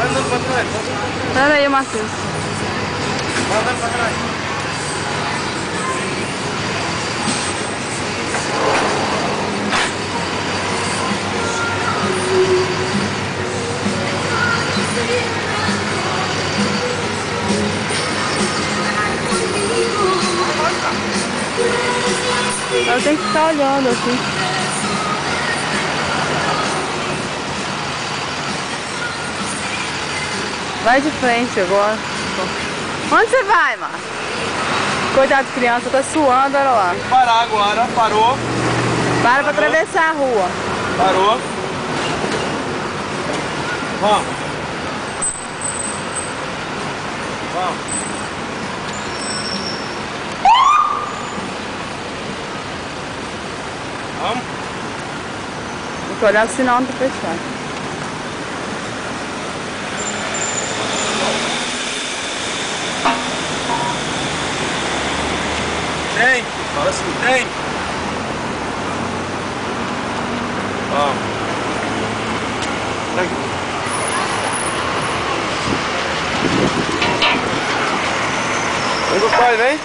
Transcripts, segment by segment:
Vai andando pra trás. Pera aí, Matheus. Vai andando pra trás. Eu tenho que ficar olhando assim. Vai de frente agora. Onde você vai, Márcio? Coitado de criança, tá suando, olha lá. Tem que parar agora, parou. Para pra atravessar a rua. Parou. Vamos. Vamos. Vamos. Tem que olhar o sinal não tá fechado. Tem. Fala assim, tem. Vamos. Aqui. Vem com o pai, vem.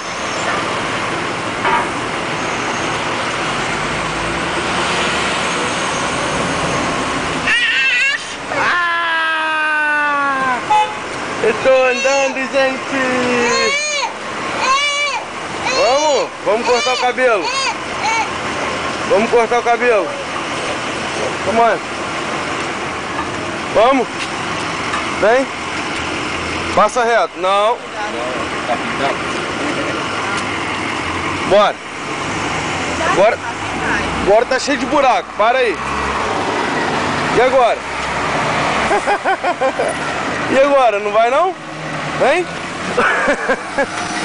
Eu tô andando, gente! Vamos cortar o cabelo! Vamos cortar o cabelo! Come on! Vamos! Vem! Passa reto! Não! Bora! Agora tá cheio de buraco! Para aí! E agora? E agora? Não vai não? Vem?